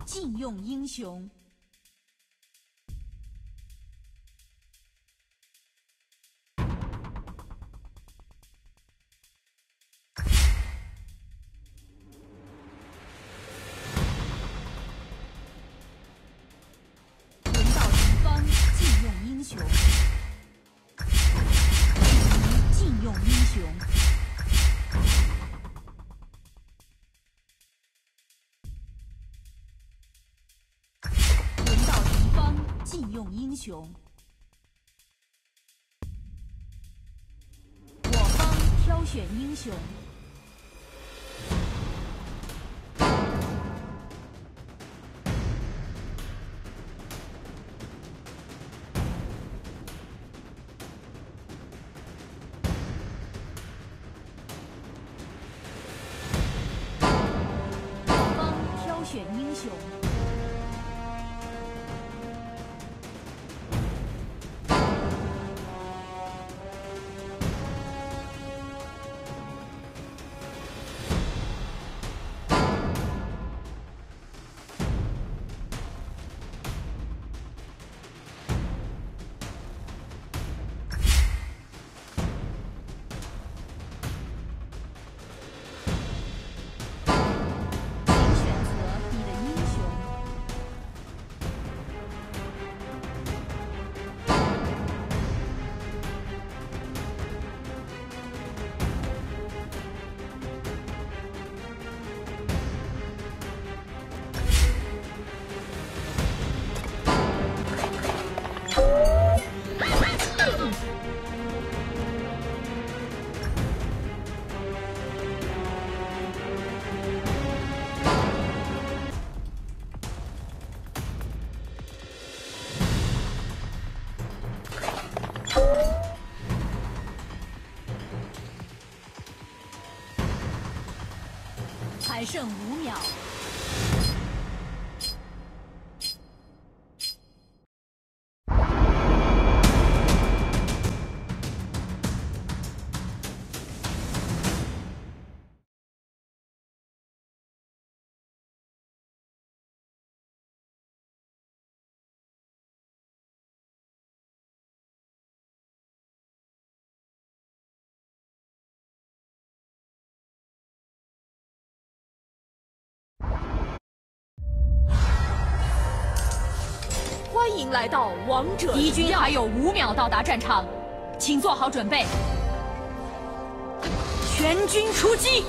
禁用英雄。轮到敌方禁用英雄，禁用英雄。 禁用英雄，我方挑选英雄。我方挑选英雄。 还剩5秒。 欢迎来到王者。 敌军还有5秒到达战场，请做好准备，全军出击！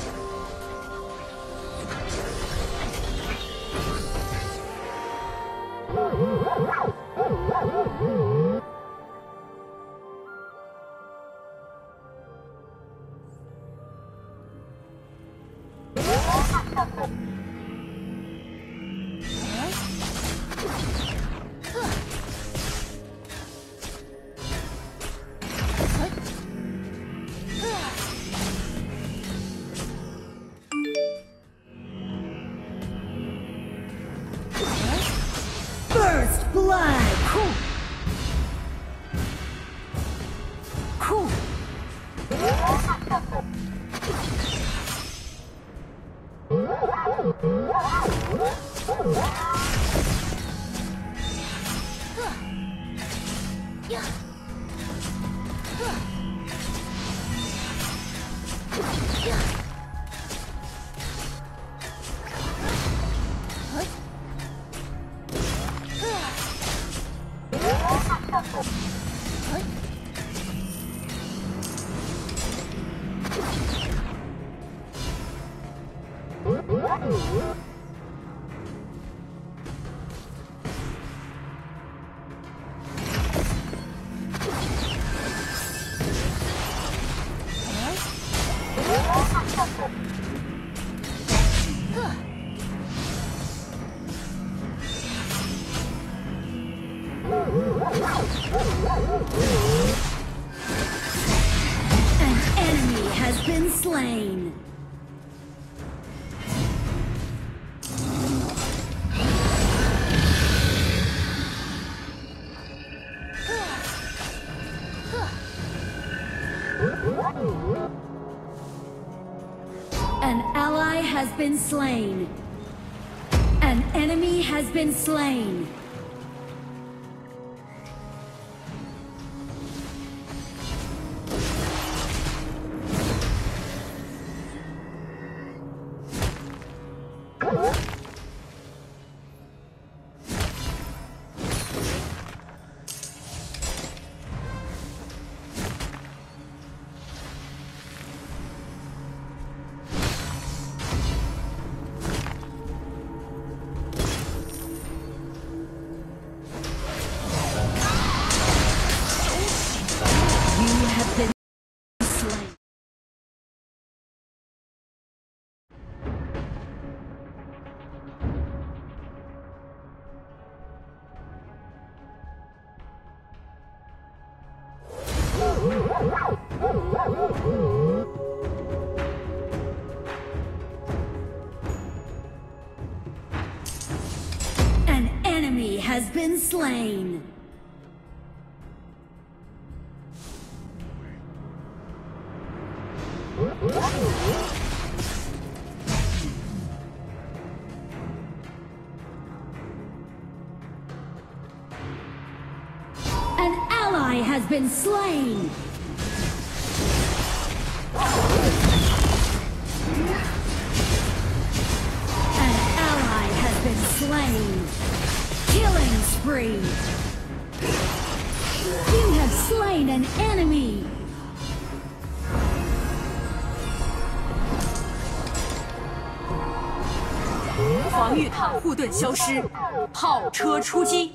First blood. Cool. An enemy has been slain. An ally has been slain. An enemy has been slain. An enemy has been slain. An ally has been slain. An ally has been slain. Killing spree. You have slain an enemy. 防御塔护盾消失，炮车出击。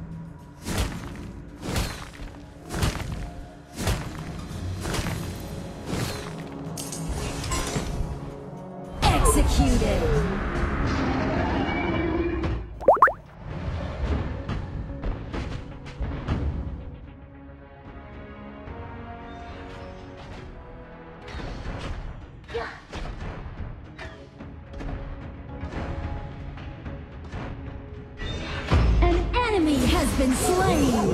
Executed. An enemy has been slain.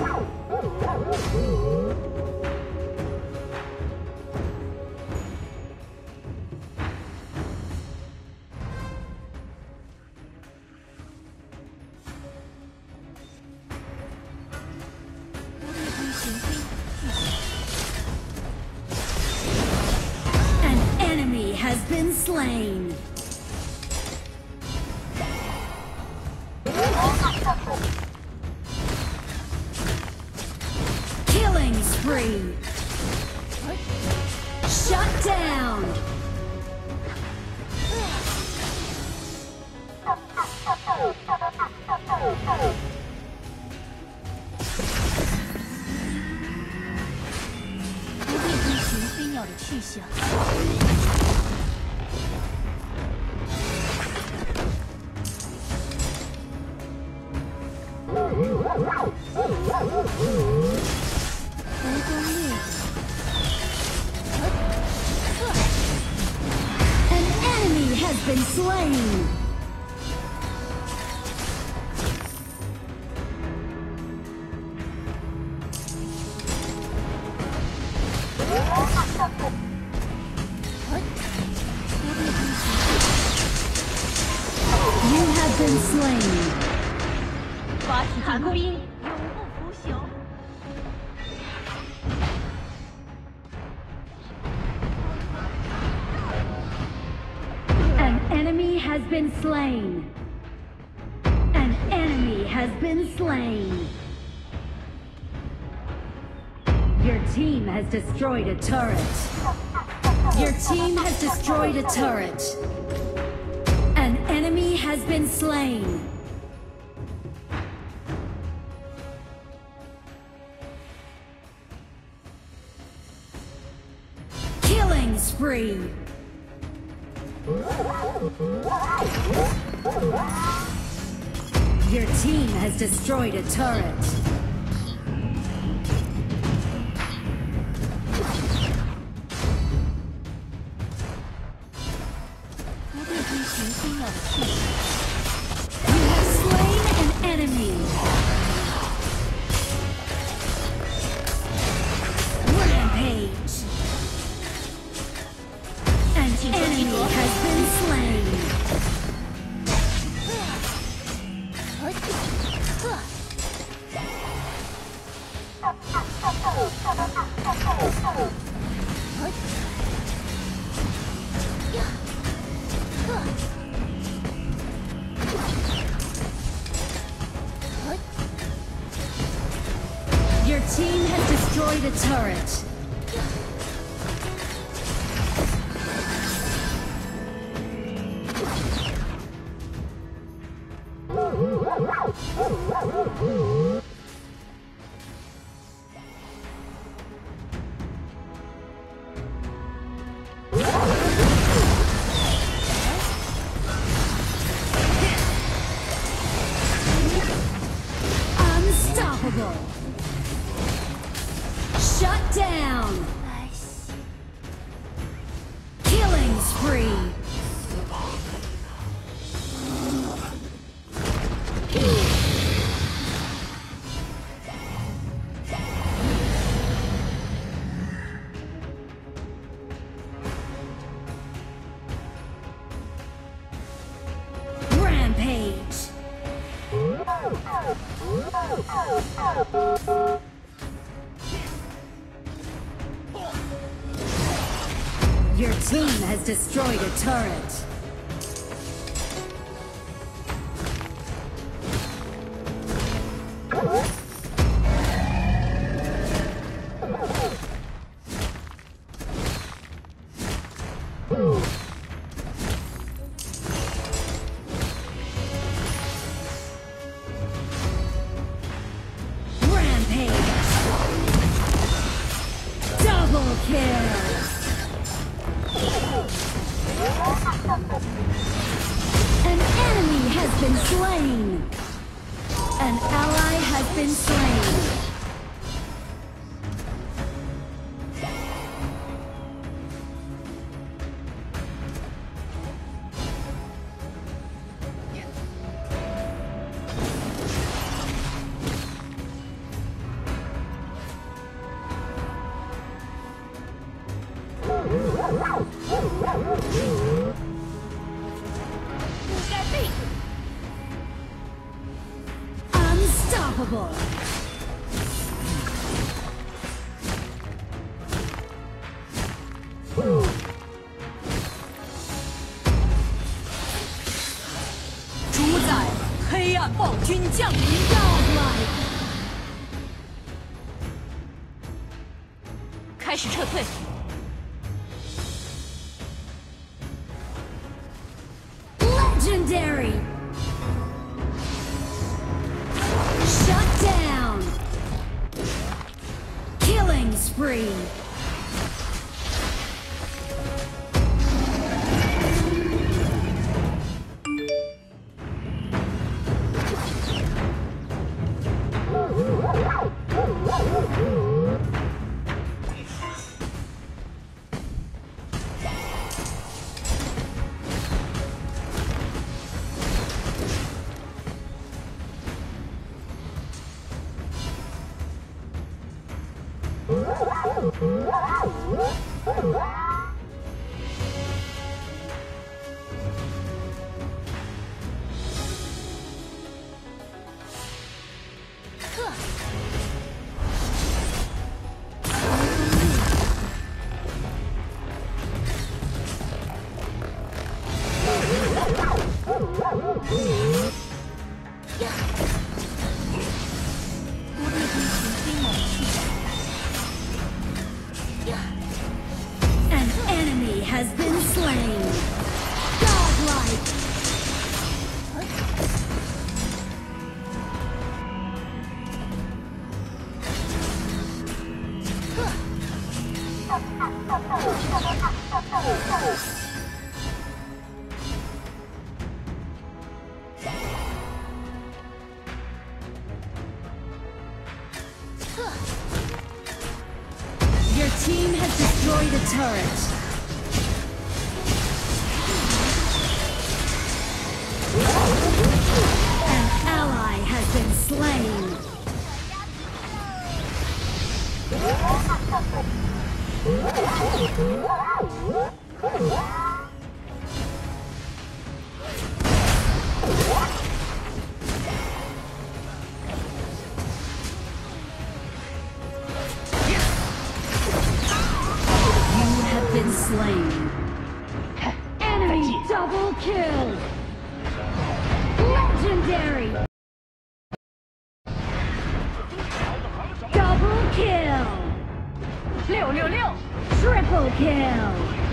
An enemy has been slain. Killing spree. Shut down. An enemy has been slain. You have been slain. 发起进攻，永不腐朽。 An enemy has been slain. An enemy has been slain. Your team has destroyed a turret. Your team has destroyed a turret. An enemy has been slain. Killing spree. Your team has destroyed a turret. You have slain an enemy. Rampage. An enemy has been slain. Your team has destroyed a turret. Unstoppable. Shut down. Killing spree. Rampage. Your team has destroyed a turret. Rampage. Double kill. An enemy has been slain. An ally has been slain. Unstoppable. Godlike. 开始撤退。 Legendary. Shut down. Killing spree. An enemy has been slain. Godlike. Your team has destroyed a turret. An ally has been slain. Enemy double kill! Legendary! Double kill! 666， Triple kill!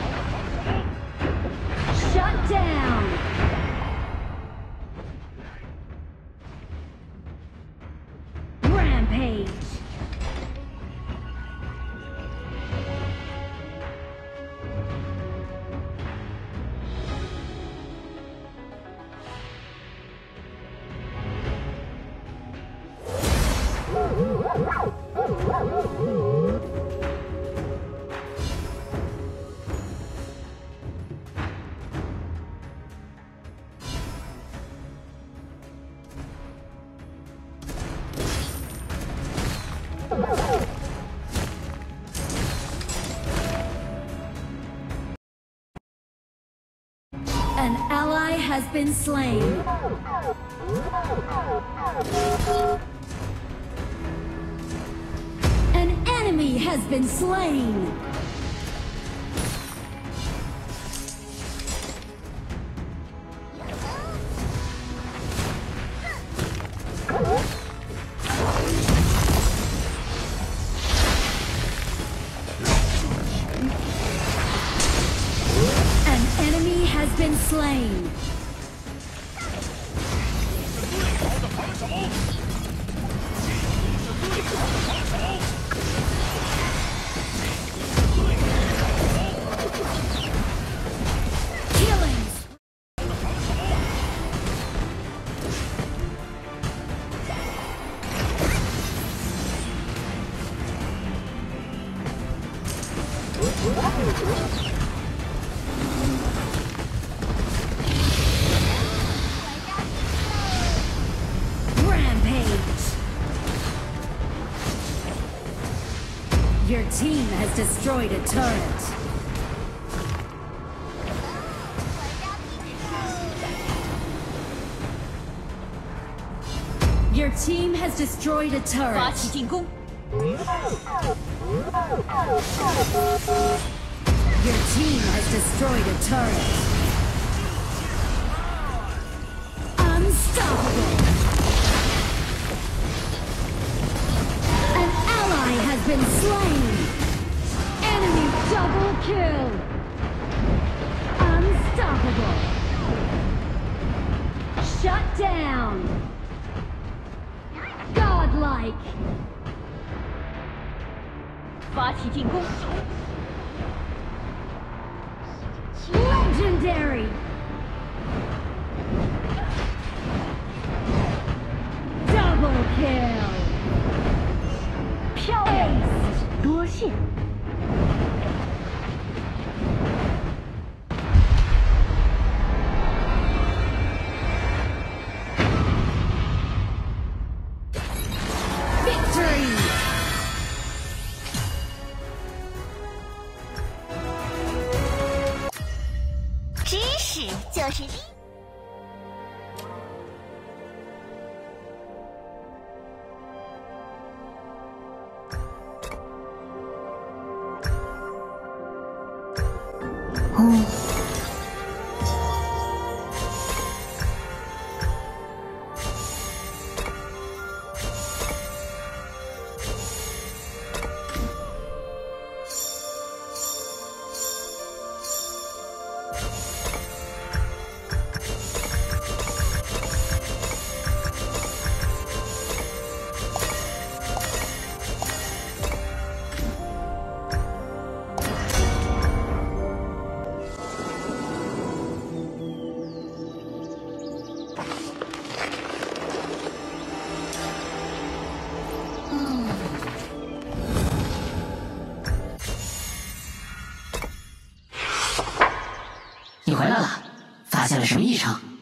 Shut down! Rampage! An ally has been slain. An enemy has been slain. An enemy has been slain. Killing. Rampage. Your team has destroyed a turret. Your team has destroyed a 发 turret. 起进攻， Your team has destroyed a turret. Unstoppable. An ally has been slain. Enemy double kill. Unstoppable. Shut down. Godlike. 发起进攻， Legendary. Double kill. 漂亮， Ace. 多谢。 Victory. 知识就是力。 你回来了，发现了什么异常？